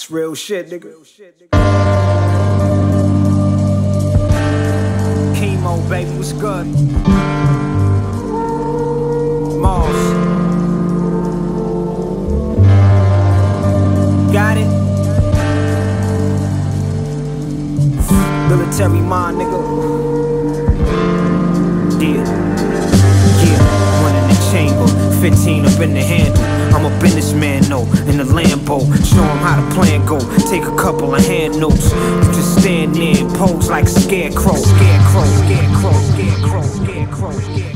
It's real shit, nigga. Chemo, baby, what's good? Moss. Got it? Military mind, nigga. Yeah, one in the chamber, 15 up in the handle. I'm a businessman, no, in the Lambo. Show him how the plan go, take a couple of hand notes. You just stand there and pose like a scarecrow. Scarecrow, scarecrow, scarecrow, scarecrow, scarecrow.